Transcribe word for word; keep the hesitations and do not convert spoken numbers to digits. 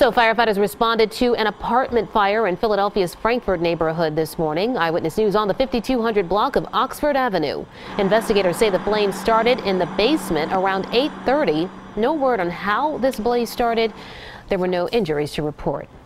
So firefighters responded to an apartment fire in Philadelphia's Frankford neighborhood this morning. Eyewitness News on the fifty-two hundred block of Oxford Avenue. Investigators say the flames started in the basement around eight thirty. No word on how this blaze started. There were no injuries to report.